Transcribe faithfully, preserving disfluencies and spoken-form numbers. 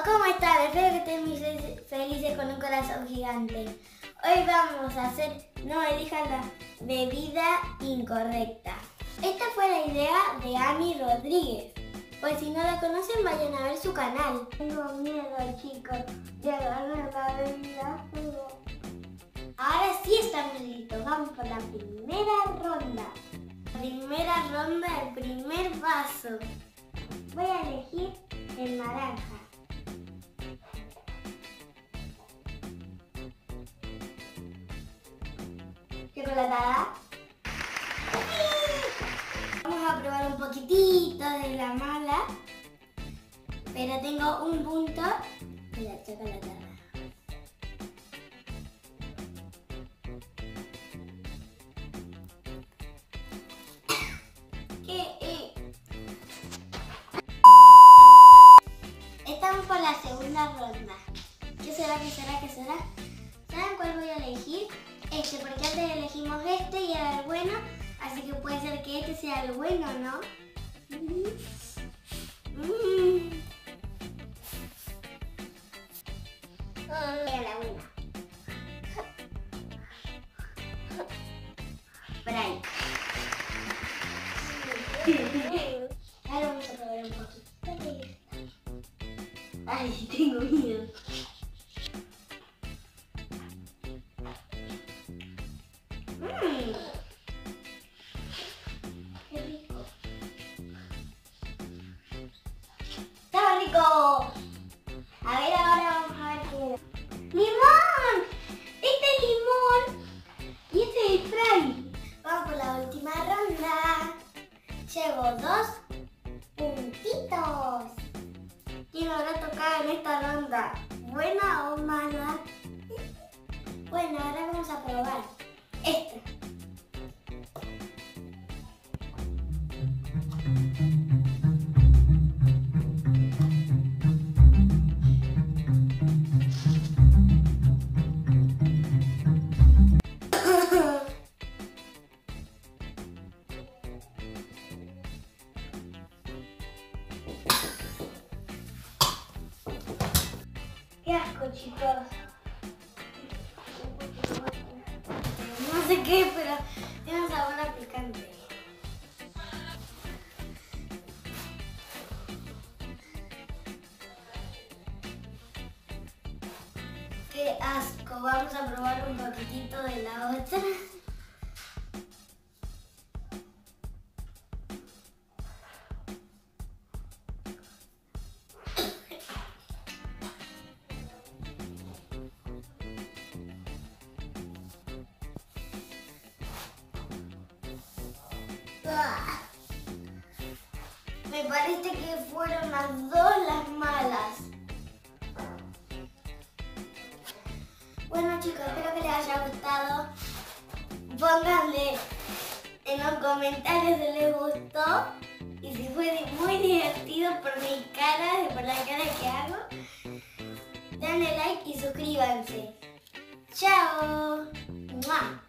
¿cómo están? Espero que estén muy felices con un corazón gigante. Hoy vamos a hacer No elijan la bebida incorrecta. Esta fue la idea de Ami Rodríguez. Pues si no la conocen, vayan a ver su canal. Tengo miedo, chicos, de agarrar la bebida. Ahora sí están listos. Vamos por la primera ronda. Primera ronda, el primer vaso. Voy a elegir el naranja. ¿Chocolatada? Vamos a probar un poquitito de la mala, pero tengo un punto de la chocolatada. ¿Qué es? Estamos por la segunda ronda. ¿Qué será? ¿Qué será? ¿Qué será? ¿Saben cuál voy a elegir? Este, porque antes elegimos este y era el bueno, así que puede ser que este sea el bueno, ¿no? Mm. Mm. Era la buena. Por ahí. Ahora vamos a probar un poquito de esta. Ay, tengo miedo. Mmm. Qué rico. ¡Está rico! A ver, ahora vamos a ver qué. ¡Limón! Este es limón y este es Sprite. Vamos por la última ronda. Llevo dos puntitos. ¿Quién habrá tocado en esta ronda? ¿Buena o mala? Bueno, ahora vamos a probar esta. ¡Qué asco, chicos! No sé qué, pero tiene un sabor a picante. ¡Qué asco! Vamos a probar un poquitito de la otra. Me parece que fueron las dos las malas. Bueno, chicos, espero que les haya gustado. Pónganle en los comentarios si les gustó y si fue muy divertido por mi cara, por la cara que hago. Denle like y suscríbanse. ¡Chao! ¡Mua!